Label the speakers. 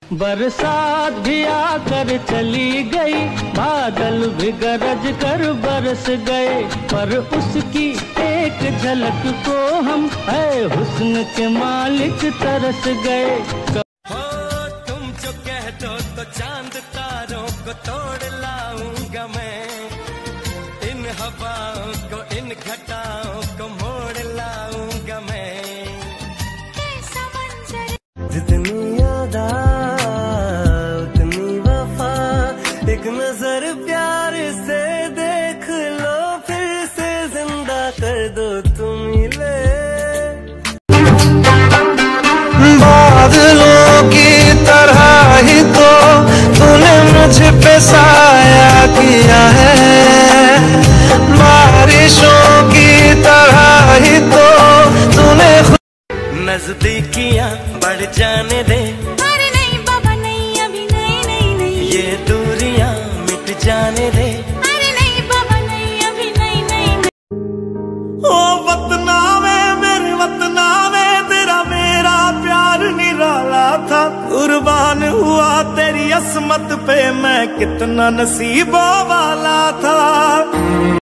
Speaker 1: बरसात भी आकर चली गई, बादल भी गरज कर बरस गए, पर उसकी एक झलक को हम है हुस्न के मालिक तरस गए।
Speaker 2: हो तुम जो कह दो तो चांद तारों को तोड़ लाऊंगा मैं, इन हवाओं को इन घटाओं को मोड़ लाऊंगा मैं। जितनी याद उतनी वफा, एक नजर प्यार से देख लो, फिर से जिंदा कर दो तुम मिले। बादलों की तरह ही तो तूने मुझ पे साया किया है, बारिशों की तरह ही तो तूने नजदीकियां बढ़ जाने दे।
Speaker 3: अरे नहीं बाबा नहीं, अभी नहीं नहीं नहीं।
Speaker 2: ये दूरियां मिट जाने दे।
Speaker 3: अरे नहीं बाबा नहीं, अभी नहीं नहीं।
Speaker 2: ओ वतना में मेरे वतना में तेरा मेरा प्यार निराला था, कुर्बान हुआ तेरी असमत पे मैं कितना नसीबों वाला था।